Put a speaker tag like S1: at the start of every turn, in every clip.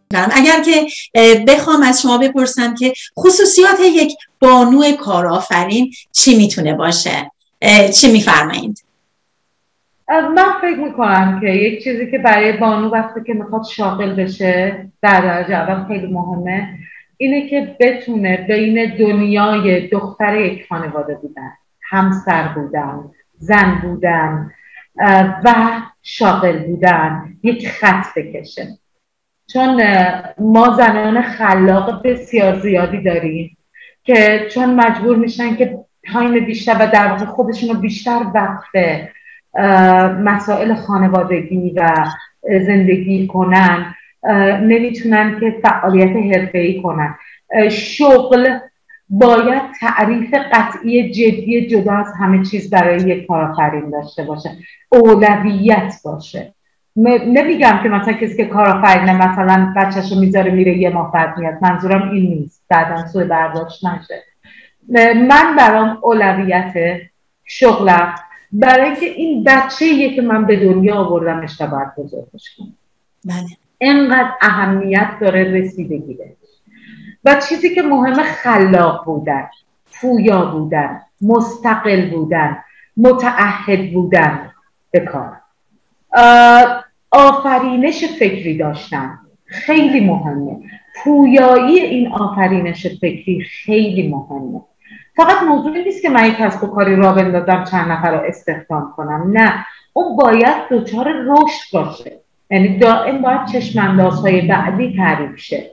S1: اگر که بخوام از شما بپرسم که خصوصیات یک بانو کارآفرین چی میتونه باشه، چی میفرمایید؟
S2: من فکر میکنم که یک چیزی که برای بانو وقتی که میخواد شاغل بشه در درجه اول خیلی مهمه اینه که بتونه بین دنیای دختر یک خانواده بودن، همسر بودن، زن بودن و شاغل بودن یک خط بکشه. چون ما زنان خلاق بسیار زیادی داریم که چون مجبور میشن که تایم بیشتر و در واقع خودشون رو بیشتر وقت مسائل خانوادگی و زندگی کنن، نمیتونن که فعالیت حرفه‌ای کنن. شغل باید تعریف قطعی جدی جدا از همه چیز برای یک کارآفرین داشته باشه، اولویت باشه. نمیگم که مثلا کسی که کارآفرینه مثلا بچه‌شو میذاره میره یه ماه بعد میاد، منظورم این نیست، بعداً سوء برداشت نشه. من برام اولویت شغلم، برای اینکه این بچه‌ایه که من به دنیا آوردمش و باید بزرگش کنم.
S1: بله.
S2: اینقدر اهمیت داره رسیدگی بهش. و چیزی که مهم خلاق بودن، پویا بودن، مستقل بودن، متعهد بودن به کار. آفرینش فکری داشتن خیلی مهمه. پویایی این آفرینش فکری خیلی مهمه. فقط موضوعی نیست که من یک کسب و کاری راه بندازم چند نفر رو استخدام کنم، نه، اون باید دچار رشد باشه. یعنی دائم باید چشم‌اندازهای بعدی تعریف شه.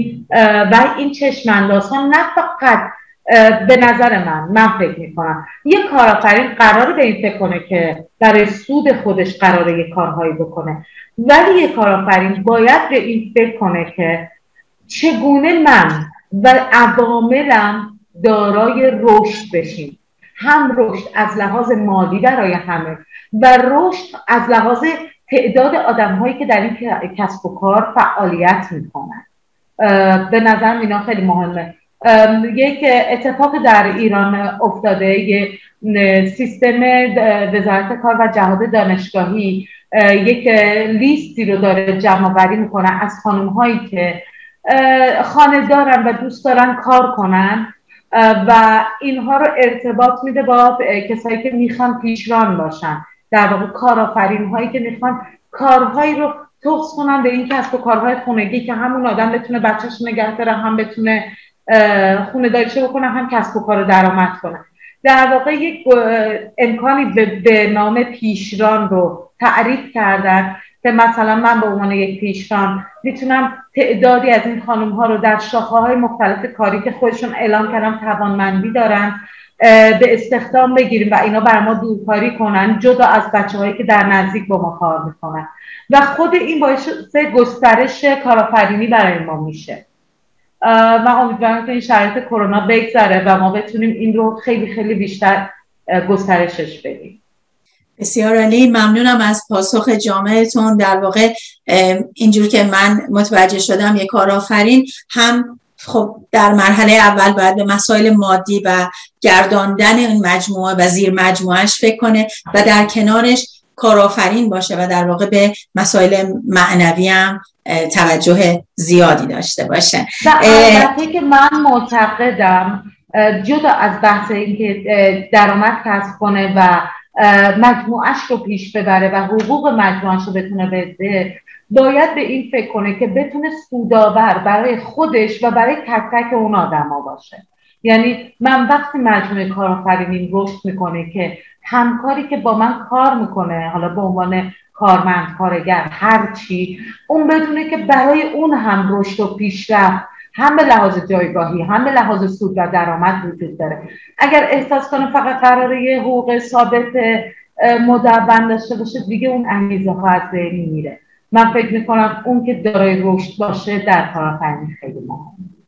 S2: این چشم‌اندازها نه فقط به نظر من فکر میکنم یک کارآفرین قراره به این فکر کنه که برای سود خودش قراره یک کارهایی بکنه، ولی یک کارآفرین باید به این فکر کنه که چگونه من و عواملم دارای رشد بشیم، هم رشد از لحاظ مالی برای همه و رشد از لحاظ تعداد آدم‌هایی که در این کسب و کار فعالیت میکنن. به نظرم اینا خیلی مهمه. یک اتفاق در ایران افتاده، یک سیستم وزارت کار و جهاد دانشگاهی یک لیستی رو داره جمع‌آوری میکنه از خانم‌هایی که خانه دارن و دوست دارن کار کنن و اینها رو ارتباط میده با کسایی که میخوان پیشران باشن، در واقع کارآفرین هایی که میخوان کارهایی رو توسعه کنن به این کسب و کارهای خونگی که همون آدم بتونه بچه‌ش نگه داره، هم بتونه خونه داریشه بکنه، هم کسب و کار درآمد کنه. در واقع یک امکانی به نام پیشران رو تعریف کردن که مثلا من به عنوان یک پیشران میتونم تعدادی از این خانم ها رو در شاخه‌های مختلف کاری که خودشون اعلام کردن توانمندی دارن به استخدام بگیریم و اینا بر ما دورکاری کنن، جدا از بچه‌هایی که در نزدیک با ما کار میکنن و خود این باعث گسترش کارآفرینی برای ما میشه. من امیدوارم که این شرایط کرونا بگذره و ما بتونیم این رو خیلی خیلی بیشتر گسترشش بدیم.
S1: بسیار عالی، ممنونم از پاسخ جامعتون. در واقع اینجور که من متوجه شدم یک کارآفرین هم خب در مرحله اول باید به مسائل مادی و گرداندن این مجموعه و زیر مجموعهش فکر کنه و در کنارش کارآفرین باشه و در واقع به مسائل معنوی هم توجه زیادی داشته باشه.
S2: البته که من معتقدم جدا از بحث اینکه درآمد کسب کنه و مجموعش رو پیش ببره و حقوق مجموعش رو بتونه بده، باید به این فکر کنه که بتونه سودآور برای خودش و برای تک تک اون آدما باشه. یعنی من وقتی مجموعه کارآفرینیم رشد میکنه که همکاری که با من کار میکنه، حالا به عنوان کارمند، کارگر، هر چی، اون بدونه که برای اون هم رشد و پیشرفت هم به لحاظ جایگاهی هم به لحاظ سود و درآمد وجود داره. اگر احساس کنه فقط قراره یه حقوق ثابت مدون داشته باشه، دیگه اون انگیزه ها از بین میره. من فکر میکنم اون که دارای رشد باشه در کارآفرینی خیلی مهمه.